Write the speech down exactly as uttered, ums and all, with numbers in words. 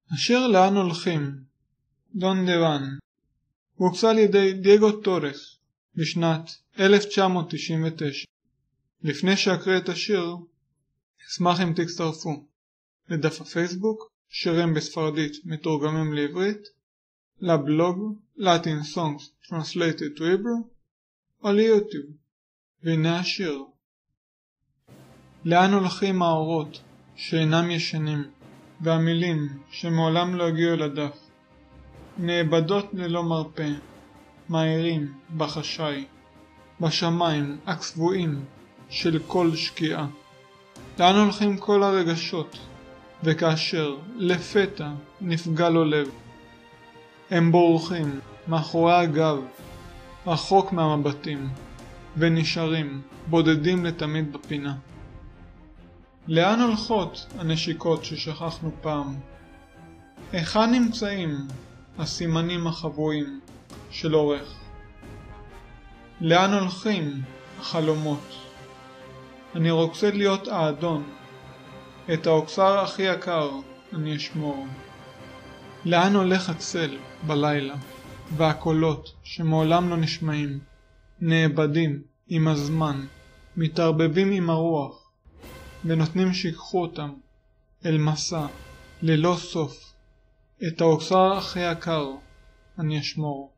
השיר לאן הולכים, דונדה ואן, הוקצה על ידי דייגו טורס בשנת אלף תשע מאות תשעים ותשע. לפני שאקריא את השיר, אשמח אם תצטרפו לדף הפייסבוק, שירים בספרדית מתורגמים לעברית, לבלוג Latin Songs Translated to Hebrew, או ליוטיוב. והנה השיר. לאן הולכים האורות שאינם ישנים, והמילים שמעולם לא הגיעו לדף, נאבדות ללא מרפא, מהירים בחשאי, בשמיים הקבועים של כל שקיעה. לאן הולכים כל הרגשות, וכאשר לפתע נפגע לו לב, הם בורחים מאחורי הגב, רחוק מהמבטים, ונשארים בודדים לתמיד בפינה. לאן הולכות הנשיקות ששכחנו פעם? היכן נמצאים הסימנים החבויים של אורך? לאן הולכים החלומות? אני רוצה להיות האדון, את האוצר הכי יקר אני אשמור. לאן הולך הצל בלילה, והקולות שמעולם לא נשמעים, נאבדים עם הזמן, מתערבבים עם הרוח, ונותנים שיקחו אותם אל מסע ללא סוף. את האוצר הכי יקר אני אשמור.